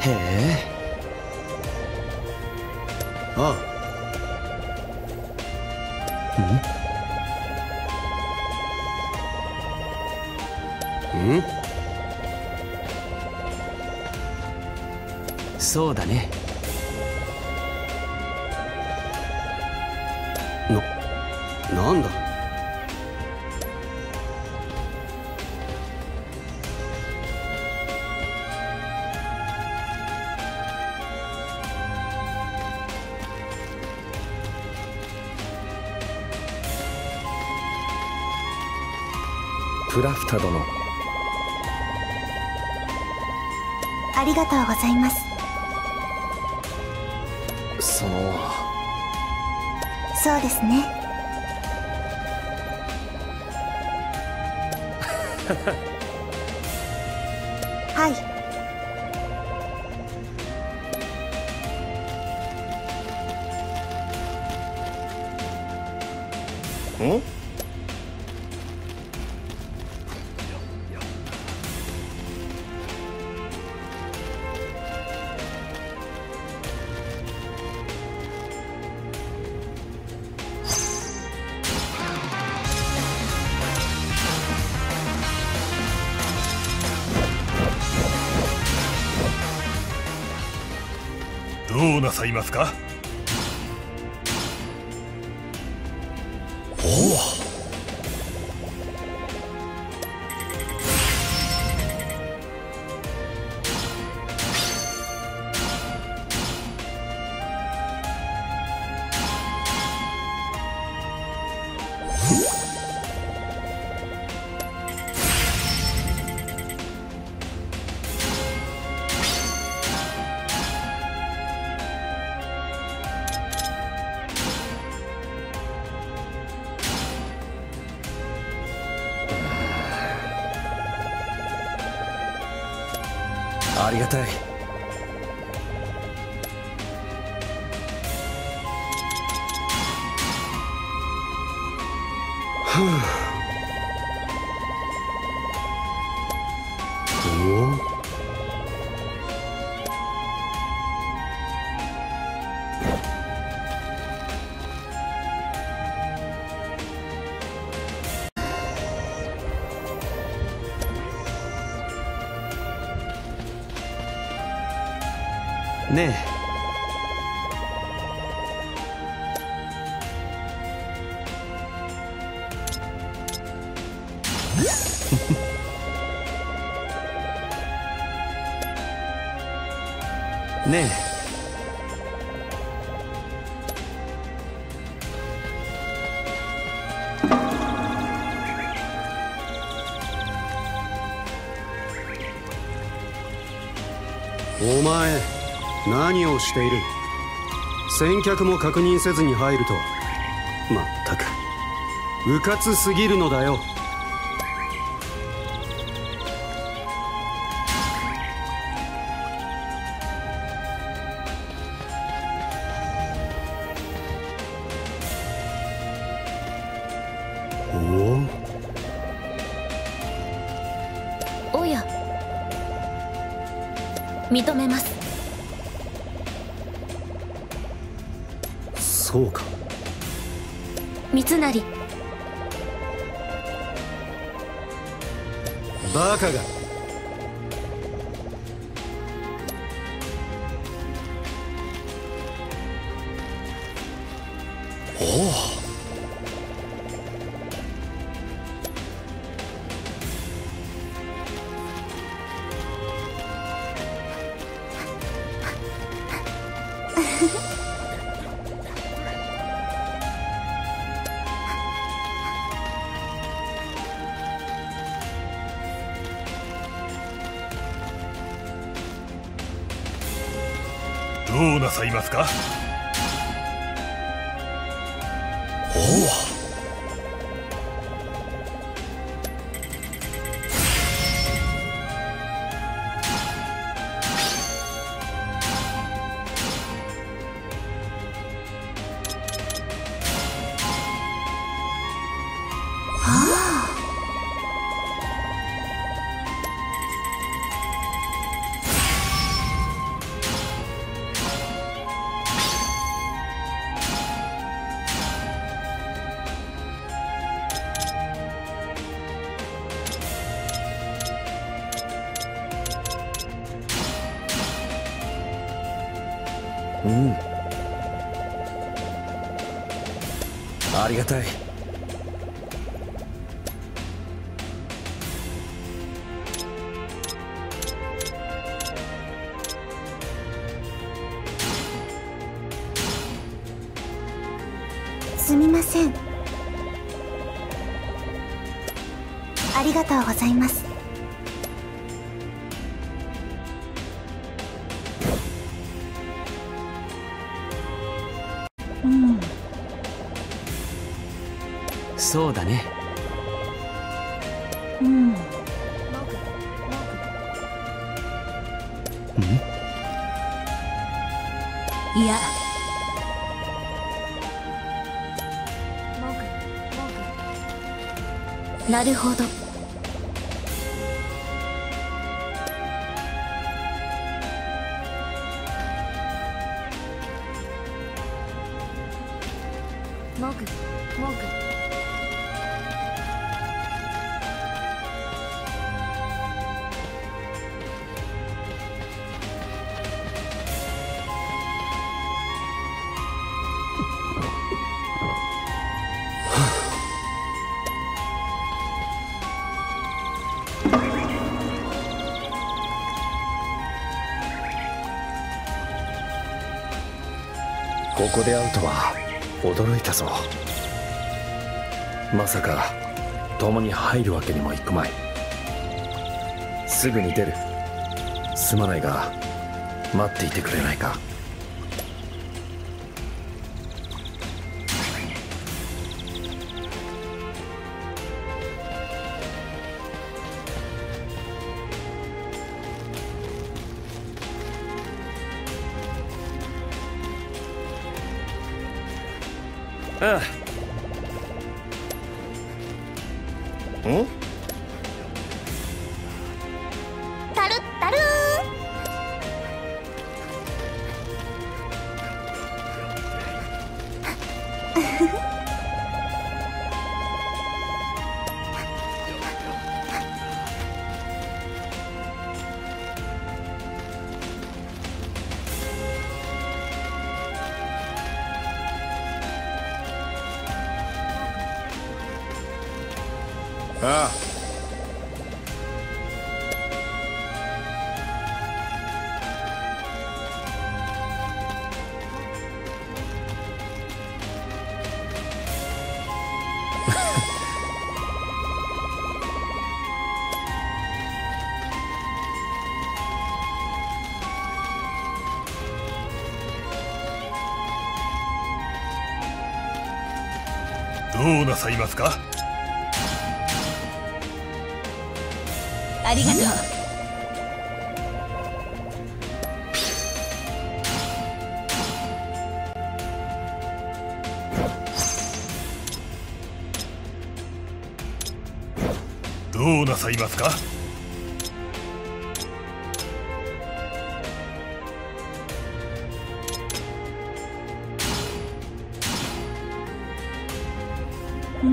へえ。ああ。ん？そうだね。なんだ。プラフタ殿、 ありがとうございます。そうですね。はい。 ん？ どうなさいますか？ おお。ありがたい。ねえ。ねえ。お前何をしている？先客も確認せずに入るとは。まったくうかつすぎるのだよ。 おや、認めます。 そうか。 三成。 バカが。おお。 どうなさいますか？ おお。 うん、ありがたい。 すみません。ありがとうございます。うん、 そうだね。 うん。 いや、なるほど。モグモグ。 ここで会うとは驚いたぞ。まさか共に入るわけにもいくまい。すぐに出る。すまないが待っていてくれないか。ああ。ん？ タルッタルああ。 どうなさいますか？ ありがとう。 どうなさいますか？ うん。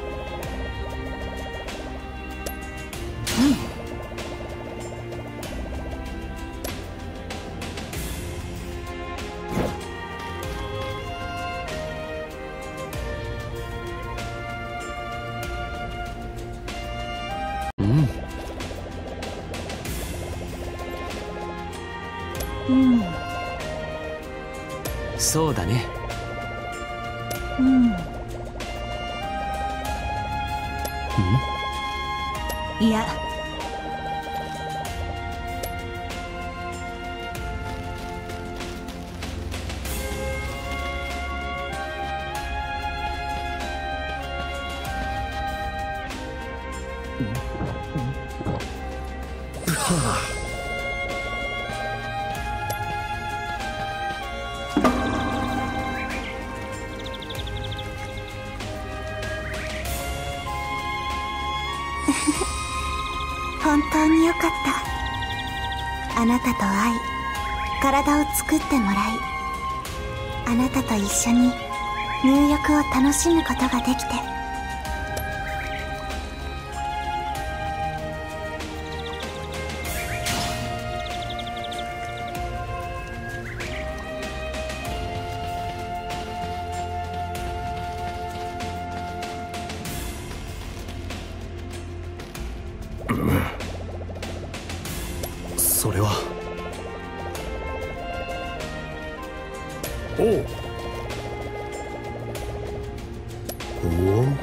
うん。 そうだね。 うん。 いや、 本当によかった。あなたと会い、体を作ってもらい、あなたと一緒に入浴を楽しむことができて。 おう。 おお。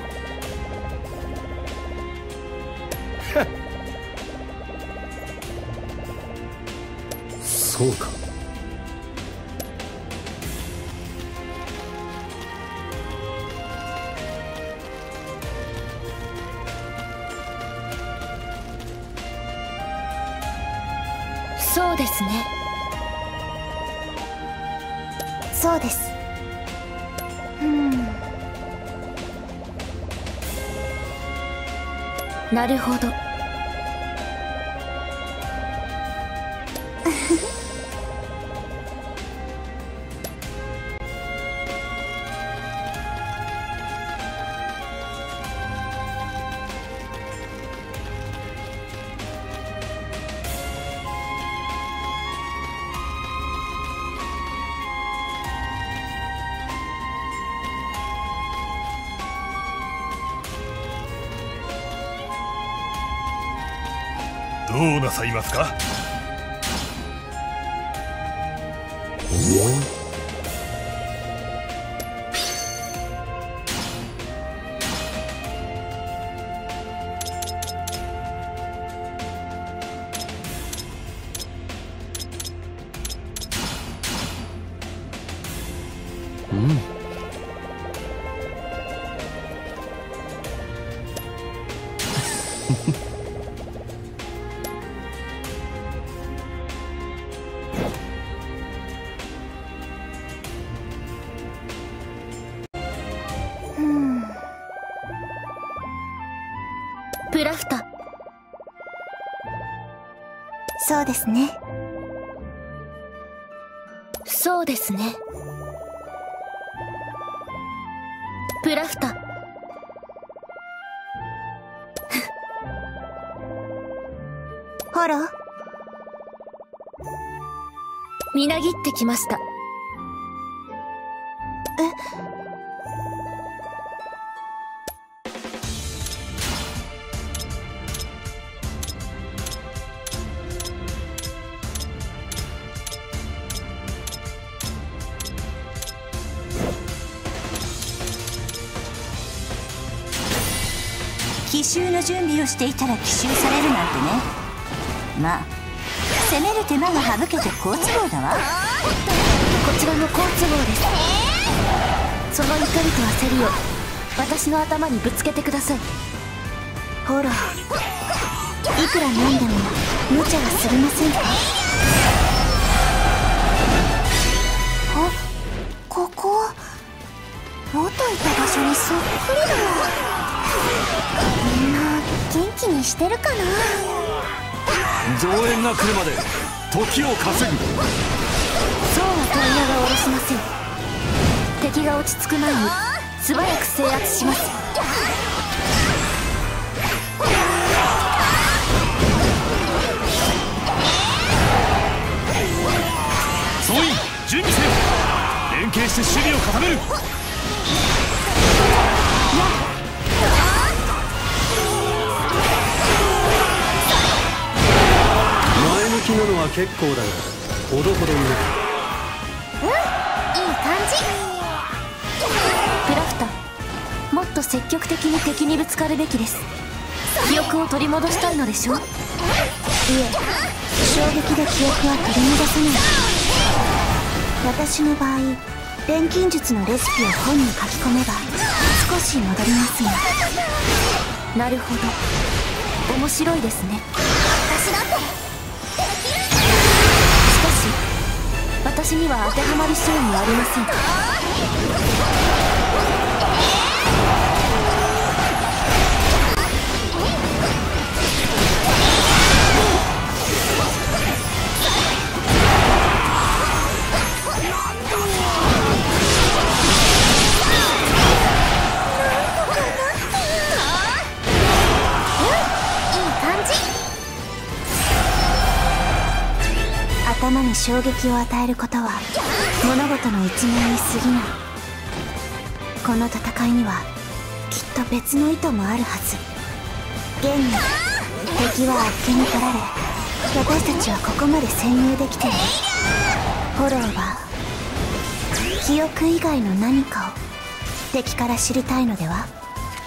そうか。 そうですね。 そうです。 なるほど。 どうなさいますか？ プラフタ。 そうですね。 そうですね。プラフタ。 ホロ。 みなぎってきました。 奇襲の準備をしていたら奇襲されるなんてね。まあ攻める手間が省けて好都合だわ。 こちらの好都合です。その怒りと焦りを私の頭にぶつけてください。 ホロ、いくらなんでも無茶はすりませんか？ここ元いた場所にそっくりだ。みんな元気にしてるかな？ 増援が来るまで時を稼ぐ。 そうは問屋が下ろしません。敵が落ち着く前に素早く制圧します。 総員準備せよ。連携して守備を固める。 前向きなのは結構だがほどほどにな。 いい感じ。 プラフタ、もっと積極的に敵にぶつかるべきです。記憶を取り戻したいのでしょう？いえ、 衝撃で記憶は取り戻せない。私の場合、錬金術のレシピを本に書き込めば少し戻りますが。 なるほど、面白いですね。 私だってできる。 しかし私には当てはまりそうにありません。 頭に衝撃を与えることは物事の一面に過ぎない。この戦いにはきっと別の意図もあるはず。現に敵はあっけに取られ、私たちはここまで潜入できている。フォローは記憶以外の何かを敵から知りたいのでは？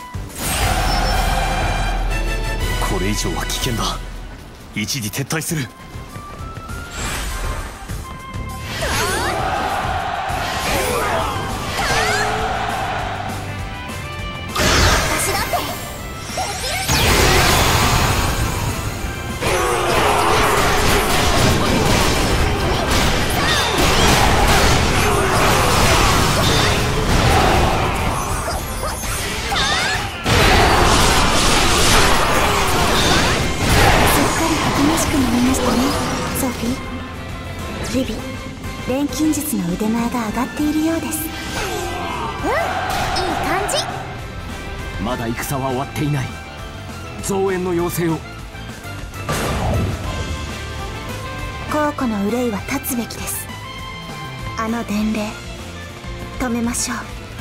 これ以上は危険だ。一時撤退する。 日々錬金術の腕前が上がっているようです。いい感じ。 まだ戦は終わっていない。増援の要請を。 皇庫の憂いは断つべきです。あの伝令止めましょう。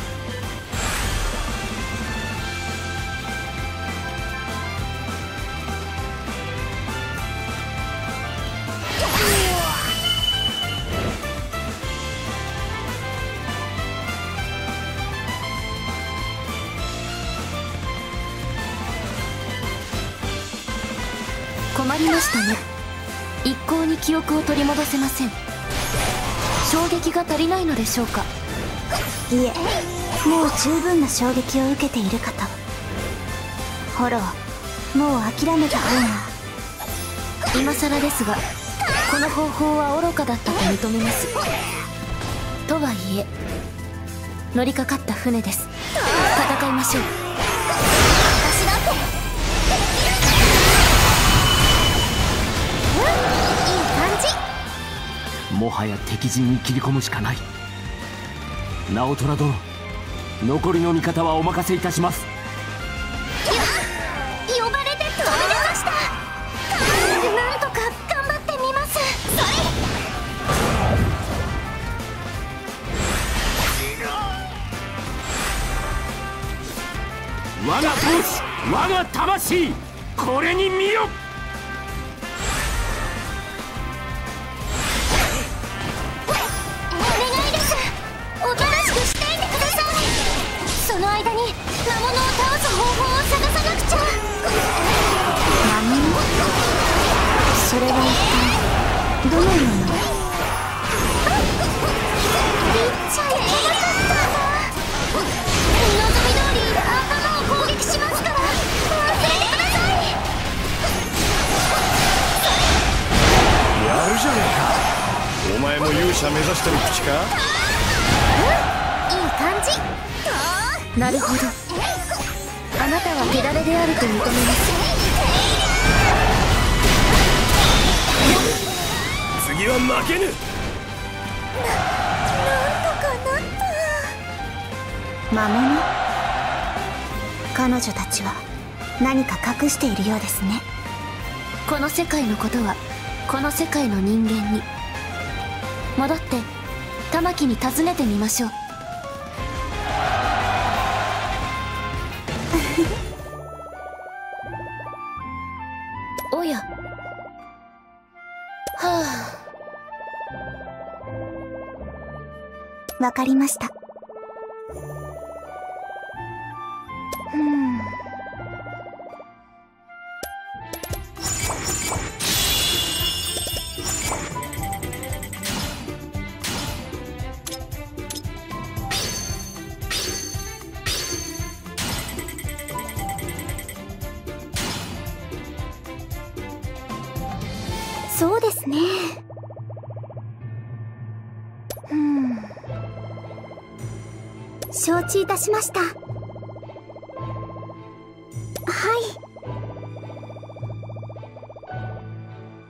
困りましたね。一向に記憶を取り戻せません。衝撃が足りないのでしょうか？ いえ、もう十分な衝撃を受けているかと。ホロー、もう諦めた方が。 今更ですが、この方法は愚かだったと認めます。とはいえ乗りかかった船です。戦いましょう。 私だっていい感じ。 もはや敵陣に切り込むしかない。直虎殿、残りの味方はお任せいたします。 呼ばれて飛び出ました。なんとか頑張ってみます。 我が闘志、我が魂、これに見よ。 その間に魔物を倒す方法を探さなくちゃ。魔物？それは一体どのような？言っちゃいけなかったんだ。望み通り頭を攻撃しますから忘れてください。 やるじゃねえか。お前も勇者目指してる口か？ いい感じ。 なるほど、あなたは手だれであると認めます。 次は負けぬ。 なんとかなった。魔物？彼女たちは何か隠しているようですね。 この世界のことはこの世界の人間に。戻って玉木に尋ねてみましょう。おや、はあ。わかりました。そうですね。承知いたしました。はい。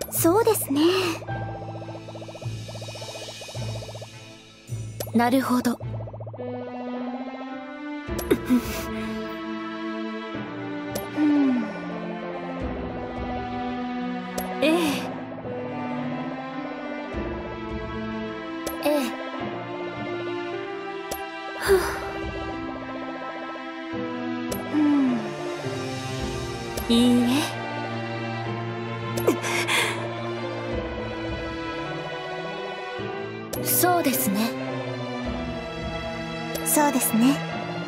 そうですね。 なるほど。ええ。いいえ。そうですね。 そうですね。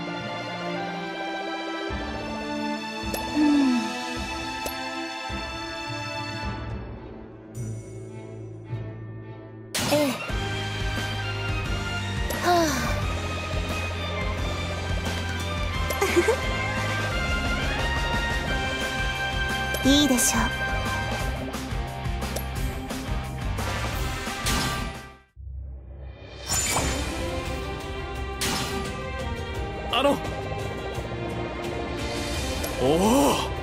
ええ。はあいいでしょう。 おお、